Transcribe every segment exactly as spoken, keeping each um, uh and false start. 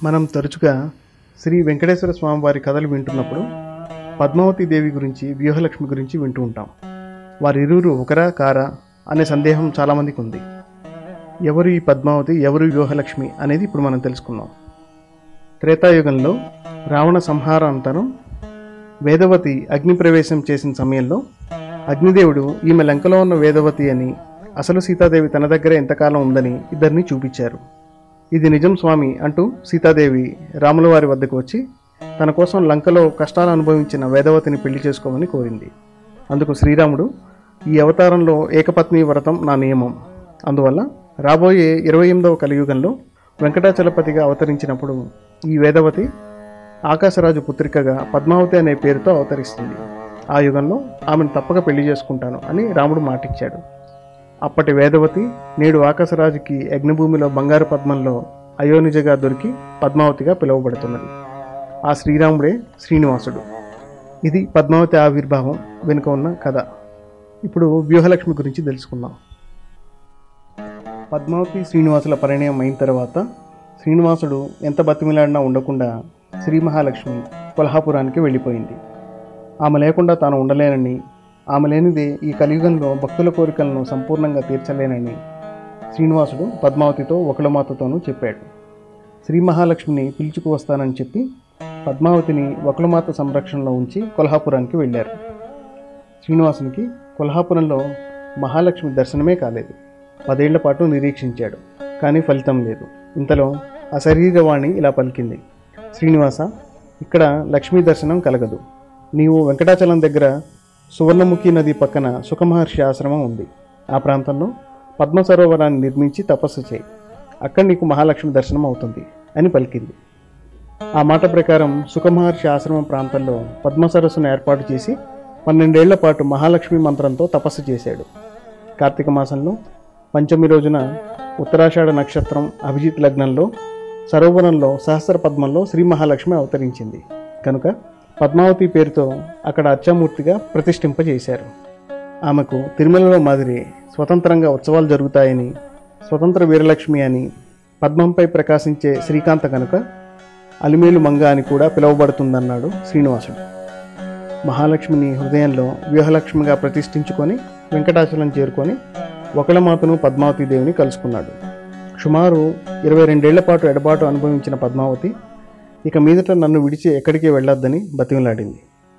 మనం తరచుగా శ్రీ వెంకటేశ్వర స్వామి వారి కథలు వింటున్నప్పుడు పద్మావతి దేవి గురించి, వ్యూహలక్ష్మి గురించి వింటూ ఉంటాం. వారిరువురు ఒకరా కారా అనే సందేహం చాలామందికి ఉంది. ఎవరు ఈ పద్మావతి, ఎవరు వ్యూహలక్ష్మి అనేది ఇప్పుడు మనం తెలుసుకుందాం. త్రేతాయుగంలో రావణ సంహారానంతరం వేదవతి అగ్ని ప్రవేశం చేసిన సమయంలో అగ్నిదేవుడు ఈమె లంకలో ఉన్న వేదవతి అని, అసలు సీతాదేవి తన దగ్గర ఎంతకాలం ఉందని ఇద్దరిని చూపించారు. ఇది నిజం స్వామి అంటూ సీతాదేవి రాముల వారి వద్దకు వచ్చి తన కోసం లంకలో కష్టాలు అనుభవించిన వేదవతిని పెళ్లి చేసుకోమని కోరింది. అందుకు శ్రీరాముడు, ఈ అవతారంలో ఏకపత్ని వ్రతం నా నియమం, అందువల్ల రాబోయే ఇరవై ఎనిమిదవ కలియుగంలో వెంకటాచలపతిగా అవతరించినప్పుడు ఈ వేదవతి ఆకాశరాజు పుత్రికగా పద్మావతి అనే పేరుతో అవతరిస్తుంది. ఆ యుగంలో ఆమెను తప్పక పెళ్లి చేసుకుంటాను అని రాముడు మాటిచ్చాడు. అప్పటి వేదవతి నేడు ఆకాశరాజుకి యజ్ఞభూమిలో బంగారు పద్మంలో అయోనిజగా దొరికి పద్మావతిగా పిలువబడుతున్నది. ఆ శ్రీరాముడే శ్రీనివాసుడు. ఇది పద్మావతి ఆవిర్భావం వెనుక ఉన్న కథ. ఇప్పుడు వ్యూహలక్ష్మి గురించి తెలుసుకుందాం. పద్మావతి శ్రీనివాసుల పరిణయం అయిన తర్వాత శ్రీనివాసుడు ఎంత బతిమిలాడినా ఉండకుండా శ్రీ మహాలక్ష్మి కొల్హాపురానికి వెళ్ళిపోయింది. ఆమె లేకుండా తాను ఉండలేనని, ఆమె లేనిదే ఈ కలియుగంలో భక్తుల కోరికలను సంపూర్ణంగా తీర్చలేనని శ్రీనివాసుడు పద్మావతితో వకుళమాతతోనూ చెప్పాడు. శ్రీ మహాలక్ష్మిని పిలుచుకు వస్తానని చెప్పి పద్మావతిని వకుళమాత సంరక్షణలో ఉంచి కొల్హాపురానికి వెళ్ళారు. శ్రీనివాసునికి కొల్హాపురంలో మహాలక్ష్మి దర్శనమే కాలేదు. పదేళ్ల పాటు నిరీక్షించాడు, కానీ ఫలితం లేదు. ఇంతలో అశరీరవాణి ఇలా పలికింది, శ్రీనివాస, ఇక్కడ లక్ష్మీ దర్శనం కలగదు. నీవు వెంకటాచలం దగ్గర సువర్ణముఖి నది పక్కన సుఖమహర్షి ఆశ్రమం ఉంది. ఆ ప్రాంతంలో పద్మ సరోవరాన్ని నిర్మించి తపస్సు చేయి, అక్కడ నీకు మహాలక్ష్మి దర్శనం అవుతుంది అని పలికింది. ఆ మాట ప్రకారం సుఖమహర్షి ఆశ్రమం ప్రాంతంలో పద్మ సరస్సును ఏర్పాటు చేసి పన్నెండేళ్ల పాటు మహాలక్ష్మి మంత్రంతో తపస్సు చేశాడు. కార్తీక మాసంలో పంచమి రోజున ఉత్తరాషాఢ నక్షత్రం అభిజిత్ లగ్నంలో సరోవరంలో సహస్ర పద్మంలో శ్రీ మహాలక్ష్మి అవతరించింది కనుక పద్మావతి పేరుతో అక్కడ అర్చామూర్తిగా ప్రతిష్ఠింపజేశారు. ఆమెకు తిరుమలలో మాదిరి స్వతంత్రంగా ఉత్సవాలు జరుగుతాయని, స్వతంత్ర వీరలక్ష్మి అని, పద్మంపై ప్రకాశించే శ్రీకాంత కనుక అలిమేలు మంగ అని కూడా పిలువబడుతుందన్నాడు శ్రీనివాసుడు. మహాలక్ష్మిని హృదయంలో వ్యూహలక్ష్మిగా ప్రతిష్ఠించుకొని వెంకటాచలం చేరుకొని వకుళమాతను పద్మావతి దేవిని కలుసుకున్నాడు. సుమారు ఇరవై రెండేళ్ల పాటు ఎడబాటు అనుభవించిన పద్మావతి ఇక మీదట నన్ను విడిచి ఎక్కడికి వెళ్ళొద్దని బతిమలాడింది.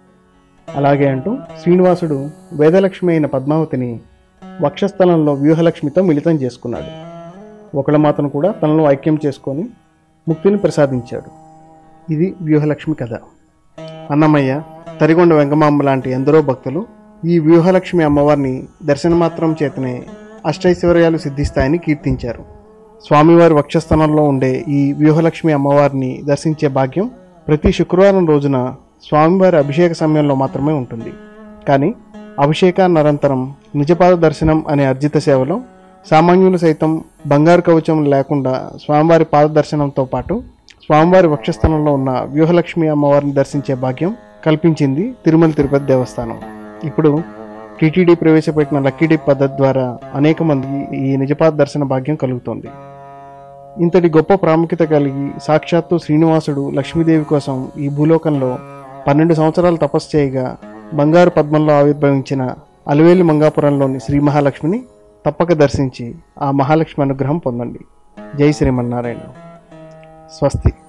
అలాగే అంటూ శ్రీనివాసుడు వేదలక్ష్మి అయిన పద్మావతిని వక్షస్థలంలో వ్యూహలక్ష్మితో మిళితం చేసుకున్నాడు. వకుళమాతను కూడా తనలో ఐక్యం చేసుకొని ముక్తిని ప్రసాదించాడు. ఇది వ్యూహలక్ష్మి కథ. అన్నమయ్య, తరిగొండ వెంగమాంబ లాంటి ఎందరో భక్తులు ఈ వ్యూహలక్ష్మి అమ్మవారిని దర్శనమాత్రం చేతనే అష్టైశ్వర్యాలు సిద్ధిస్తాయని కీర్తించారు. స్వామివారి వక్షస్థలంలో ఉండే ఈ వ్యూహలక్ష్మి అమ్మవారిని దర్శించే భాగ్యం ప్రతి శుక్రవారం రోజున స్వామివారి అభిషేక సమయంలో మాత్రమే ఉంటుంది. కానీ అభిషేకానంతరం నిజపాద దర్శనం అనే అర్జిత సేవలో సామాన్యులు సైతం బంగారు కవచం లేకుండా స్వామివారి పాద దర్శనంతో పాటు స్వామివారి వక్షస్థలంలో ఉన్న వ్యూహలక్ష్మి అమ్మవారిని దర్శించే భాగ్యం కల్పించింది తిరుమల తిరుపతి దేవస్థానం. ఇప్పుడు టీటీడీ ప్రవేశపెట్టిన లక్కీ డిప్ పద్ధతి ద్వారా అనేక మందికి ఈ నిజపాద దర్శన భాగ్యం కలుగుతోంది. ఇంతటి గొప్ప ప్రాముఖ్యత కలిగి సాక్షాత్తు శ్రీనివాసుడు లక్ష్మీదేవి కోసం ఈ భూలోకంలో పన్నెండు సంవత్సరాలు తపస్సు చేయగా బంగారు పద్మంలో ఆవిర్భవించిన అలివేలి మంగాపురంలోని శ్రీ మహాలక్ష్మిని తప్పక దర్శించి ఆ మహాలక్ష్మి అనుగ్రహం పొందండి. జై శ్రీమన్నారాయణ. స్వస్తి.